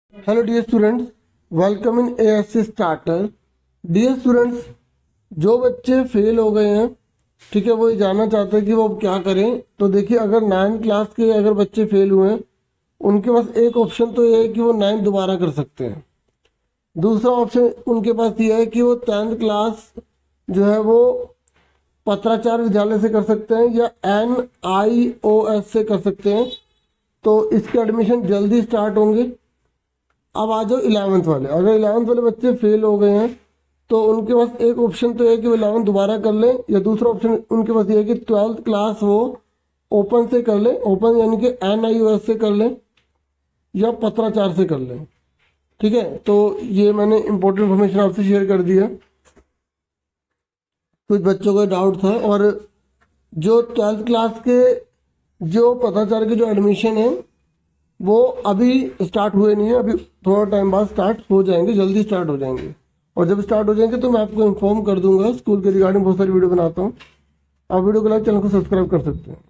Hello dear students, welcome in ASC starter. Dear students, जो बच्चे fail हो गए हैं, ठीक है, वो ये जानना चाहते हैं कि वो अब क्या करें। तो देखिए, अगर 9th क्लास के अगर बच्चे फेल हुए हैं, उनके पास एक ऑप्शन तो ये है कि वो 9th दोबारा कर सकते हैं। दूसरा ऑप्शन उनके पास ये है कि वो 10th क्लास जो है वो पत्राचार विद्यालय से कर सकते हैं या NIOS से कर सकते हैं। तो इसके एडमिशन जल्दी स्टार्ट होंगे। अब आ जाओ 11th वाले। अगर 11th वाले बच्चे फेल हो गए हैं तो उनके पास एक ऑप्शन तो है कि वो 11th दोबारा कर लें, या दूसरा ऑप्शन उनके पास ये है कि 12th क्लास वो ओपन से कर लें, ओपन यानी कि NIOS से कर लें या पत्राचार से कर लें। ठीक है, तो ये मैंने इंपॉर्टेंट इन्फॉर्मेशन आपसे शेयर कर दी है। कुछ बच्चों को डाउट था, और जो 12th क्लास के जो पत्राचार के जो एडमिशन है वो अभी स्टार्ट हुए नहीं है, अभी थोड़ा टाइम बाद स्टार्ट हो जाएंगे, जल्दी स्टार्ट हो जाएंगे। और जब स्टार्ट हो जाएंगे तो मैं आपको इन्फॉर्म कर दूंगा। स्कूल के रिगार्डिंग बहुत सारी वीडियो बनाता हूँ, आप वीडियो को लाइक, चैनल को सब्सक्राइब कर सकते हैं।